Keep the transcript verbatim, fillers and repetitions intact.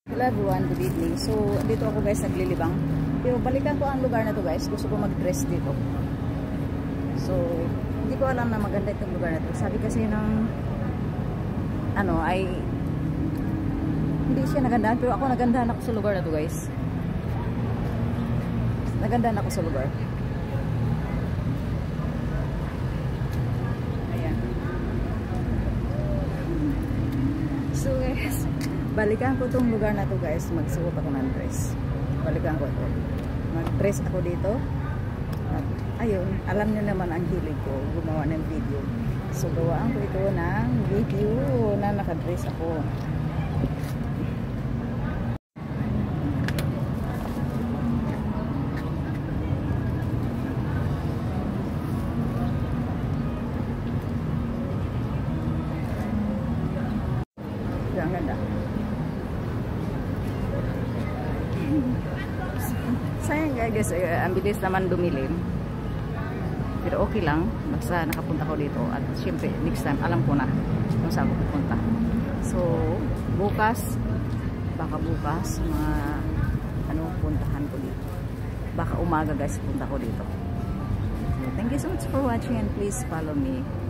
Hello everyone, good evening. So, dito ako guys naglilibang. Pero balikan ko ang lugar na to guys. Gusto ko mag-dress dito. So, hindi ko alam na maganda itong lugar na to. Sabi kasi ng ano ay hindi siya nagandahan. Pero ako nagandahan ako sa lugar na to guys. Nagandahan ako sa lugar. Ayan. So guys, balikan ko tong lugar na to guys. Magsuot ako ng dress. Balikan ko ito. Mag-dress ako dito. At ayun, alam niyo naman ang hilig ko gumawa ng video. So gawaan ko ito ng video na naka-dress ako. Ang ganda. Sayang guys, uh, ang bilis naman dumilim. Pero okay lang, basta nakapunta ko dito. At syempre, next time, alam ko na kung saan ko pupunta. So, bukas, baka bukas, mga ano, puntahan ko dito. Baka umaga guys, punta ko dito. So, thank you so much for watching and please follow me.